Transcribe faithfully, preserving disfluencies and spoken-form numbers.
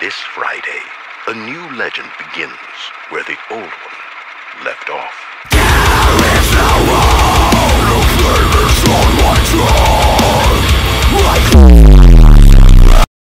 This Friday, a new legend begins where the old one left off.